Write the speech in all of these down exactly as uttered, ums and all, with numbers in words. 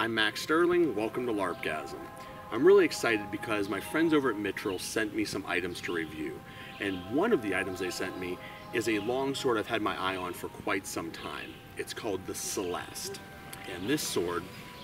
I'm Max Sterling, welcome to LARPgasm. I'm really excited because my friends over at Mitchell sent me some items to review. And one of the items they sent me is a long sword I've had my eye on for quite some time. It's called the Celeste. And this sword,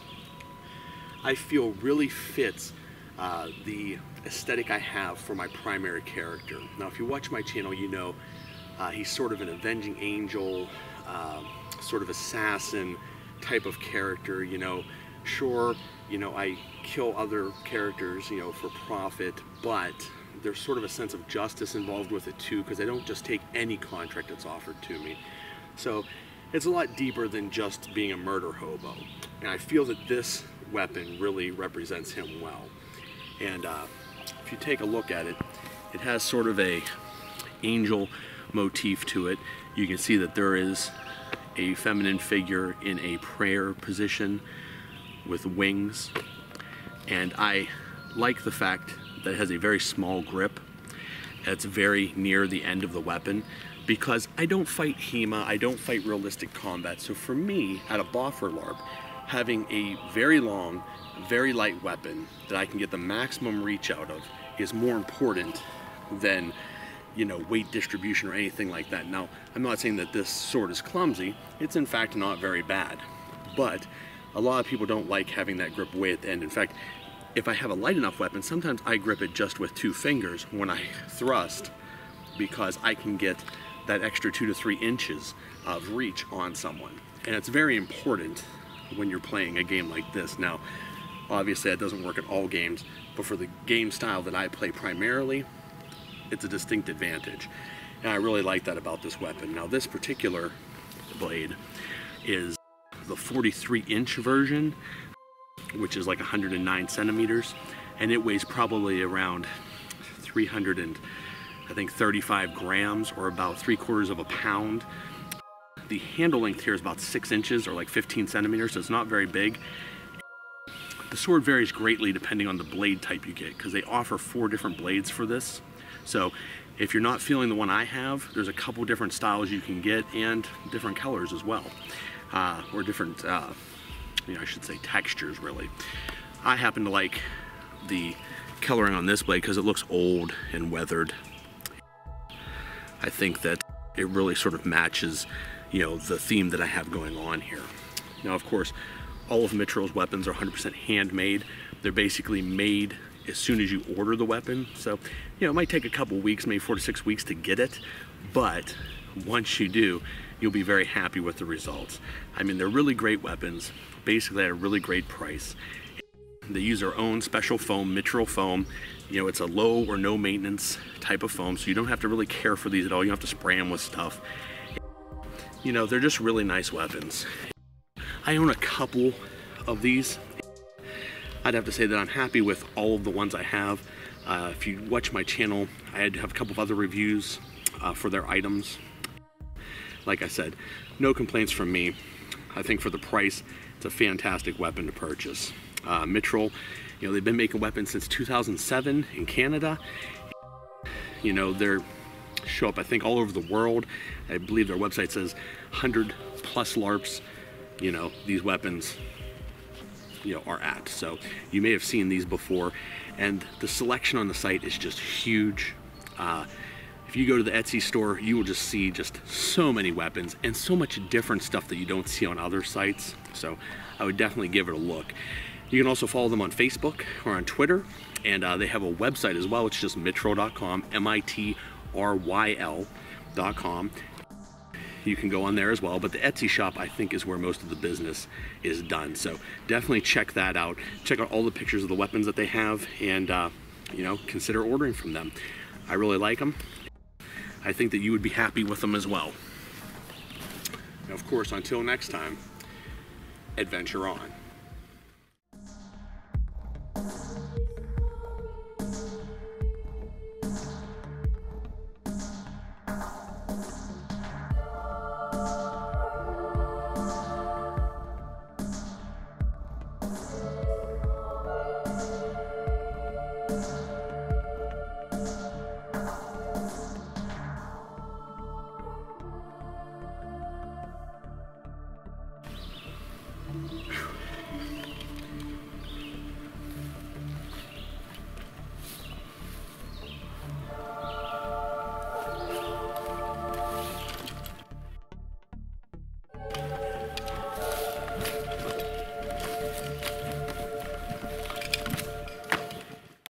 I feel really fits uh, the aesthetic I have for my primary character. Now if you watch my channel, you know uh, he's sort of an avenging angel, uh, sort of assassin type of character, you know. Sure, you know, I kill other characters, you know, for profit, but there's sort of a sense of justice involved with it too, because I don't just take any contract that's offered to me. So it's a lot deeper than just being a murder hobo. And I feel that this weapon really represents him well. And uh, if you take a look at it, it has sort of a angel motif to it. You can see that there is a feminine figure in a prayer position with wings, and I like the fact that it has a very small grip. It's very near the end of the weapon because I don't fight HEMA, I don't fight realistic combat, so for me at a boffer LARP, having a very long, very light weapon that I can get the maximum reach out of is more important than, you know, weight distribution or anything like that. Now, I'm not saying that this sword is clumsy, it's in fact not very bad, but a lot of people don't like having that grip way at the end. In fact, if I have a light enough weapon, sometimes I grip it just with two fingers when I thrust, because I can get that extra two to three inches of reach on someone. And it's very important when you're playing a game like this. Now, obviously that doesn't work at all games, but for the game style that I play primarily, it's a distinct advantage. And I really like that about this weapon. Now this particular blade is the forty-three inch version, which is like one hundred nine centimeters, and it weighs probably around three hundred and I think thirty-five grams, or about three quarters of a pound. The handle length here is about six inches or like fifteen centimeters, so it's not very big. The sword varies greatly depending on the blade type you get, because they offer four different blades for this. So if you're not feeling the one I have, there's a couple different styles you can get and different colors as well. Uh, or different, uh, you know, I should say textures really. I happen to like the coloring on this blade because it looks old and weathered. I think that it really sort of matches, you know, the theme that I have going on here. Now, of course, all of Mitchell's weapons are one hundred percent handmade. They're basically made as soon as you order the weapon. So, you know, it might take a couple weeks, maybe four to six weeks to get it, but once you do, you'll be very happy with the results. I mean, they're really great weapons, basically at a really great price. They use their own special foam, Mitchell foam. You know, it's a low or no maintenance type of foam, so you don't have to really care for these at all. You don't have to spray them with stuff. You know, they're just really nice weapons. I own a couple of these. I'd have to say that I'm happy with all of the ones I have. Uh, if you watch my channel, I had have a couple of other reviews uh, for their items. Like I said, no complaints from me. I think for the price, it's a fantastic weapon to purchase. Uh, Mitchell, you know, they've been making weapons since two thousand seven in Canada. You know, they're show up, I think, all over the world. I believe their website says one hundred plus LARPs, you know, these weapons, you know, are at. So you may have seen these before, and the selection on the site is just huge. Uh, If you go to the Etsy store, you will just see just so many weapons and so much different stuff that you don't see on other sites. So I would definitely give it a look. You can also follow them on Facebook or on Twitter, and uh, they have a website as well. It's just mitryl dot com, M I T R Y L dot com. You can go on there as well, but the Etsy shop, I think, is where most of the business is done. So definitely check that out. Check out all the pictures of the weapons that they have, and uh, you know, consider ordering from them. I really like them. I think that you would be happy with them as well. And of course, until next time, adventure on.